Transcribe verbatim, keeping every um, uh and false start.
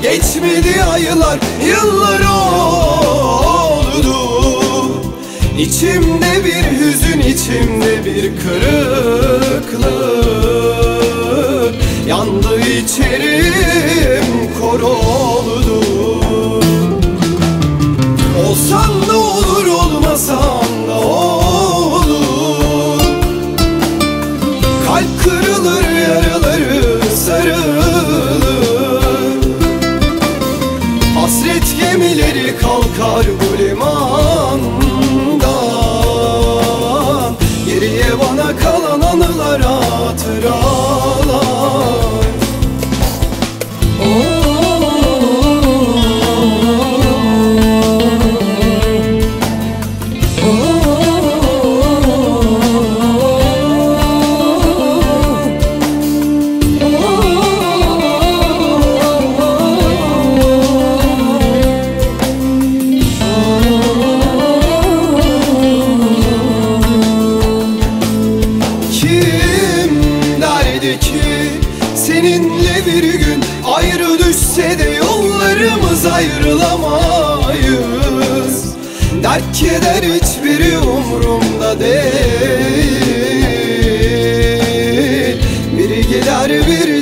Geçmedi aylar, yıllar oldu. İçimde bir hüzün, içimde bir kırıklık. Yandı içerim, kor oldu. Olsan da olur, olmasan da olur. Kalp kırılır, yaraları sarılır. Hasret gemileri kalkar bu limandan. Geriye bana kalan anılar, hatıralar. Oh. Seninle bir gün ayrı düşse de yollarımız ayrılamayız. Dert keder hiçbiri umurumda değil. Biri gider, biri